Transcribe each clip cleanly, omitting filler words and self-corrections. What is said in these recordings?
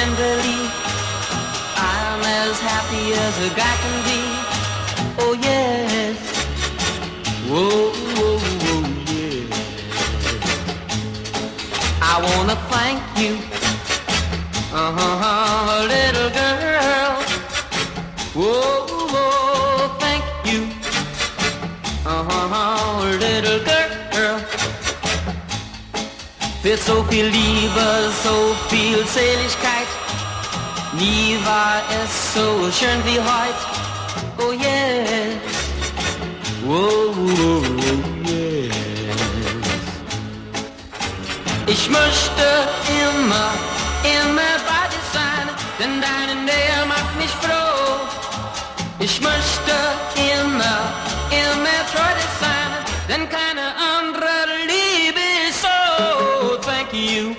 tenderly. I'm as happy as a guy can be. Oh yes. Whoa, whoa, whoa, yeah. I wanna thank you, little girl. Whoa, whoa, thank you, little girl. Für so viel Liebe, so viel Seligkeit, nie war es so schön wie heute. Oh yes, whoa, whoa, yes. Ich möchte immer, immer bei dir sein, denn deine Nähe macht mich froh. Ich möchte immer, immer treu dir sein, denn keine andere Liebe ist so. Thank you,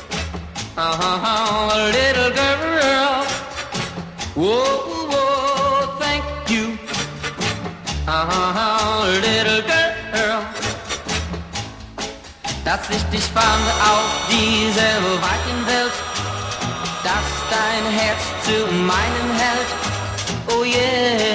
little girl. Whoa, whoa, thank you, little girl. Dass ich dich fand auf dieser weiten Welt, dass dein Herz zu meinem hält. Oh yeah.